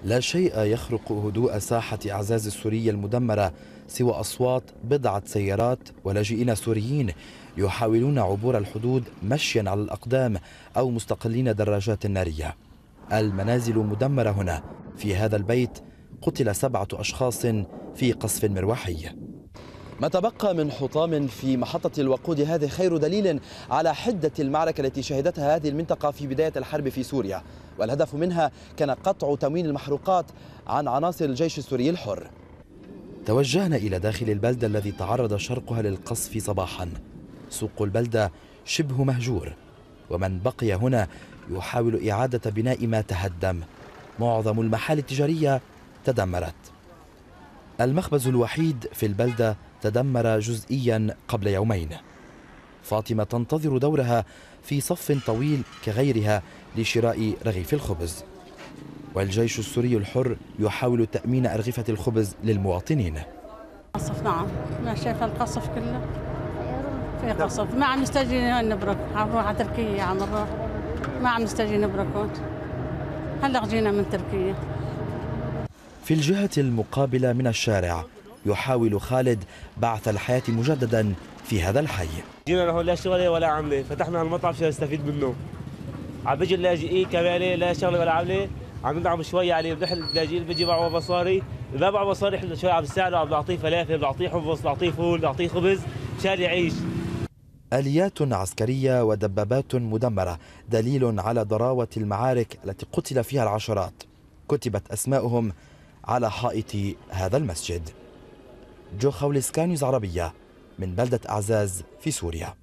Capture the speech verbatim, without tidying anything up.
لا شيء يخرق هدوء ساحة أعزاز السورية المدمرة سوى أصوات بضعة سيارات ولاجئين سوريين يحاولون عبور الحدود مشيا على الأقدام أو مستقلين دراجات نارية. المنازل مدمرة هنا. في هذا البيت قتل سبعة أشخاص في قصف مروحي. ما تبقى من حطام في محطة الوقود هذه خير دليل على حدة المعركة التي شهدتها هذه المنطقة في بداية الحرب في سوريا، والهدف منها كان قطع تموين المحروقات عن عناصر الجيش السوري الحر. توجهنا إلى داخل البلدة الذي تعرض شرقها للقصف صباحا. سوق البلدة شبه مهجور، ومن بقي هنا يحاول إعادة بناء ما تهدم. معظم المحال التجارية تدمرت. المخبز الوحيد في البلدة تدمر جزئيا قبل يومين. فاطمة تنتظر دورها في صف طويل كغيرها لشراء رغيف الخبز، والجيش السوري الحر يحاول تأمين أرغفة الخبز للمواطنين. قصف، نعم، ما شايف القصف كله في قصف. ما عم نستجي نبرك، عم نروح على تركيا، عم نروح ما عم نستجي نبركون. هلا جينا من تركيا. في الجهة المقابلة من الشارع يحاول خالد بعث الحياة مجددا في هذا الحي. جينا لهون لا شغله ولا عمله، فتحنا هالمطعم عشان نستفيد منه. عم بيجي اللاجئين كمان لا شغله ولا عمله، عم ندعم شوي عليه. بنحن اللاجئين بيجي معه مصاري، ما معه مصاري احنا شوي عم نساعده، عم نعطيه فلافل، نعطيه حمص، نعطيه فول، نعطيه خبز مشان يعيش. آليات عسكرية ودبابات مدمرة دليل على ضراوة المعارك التي قتل فيها العشرات. كتبت أسماؤهم على حائط هذا المسجد. جو خولسكانيوز عربية من بلدة أعزاز في سوريا.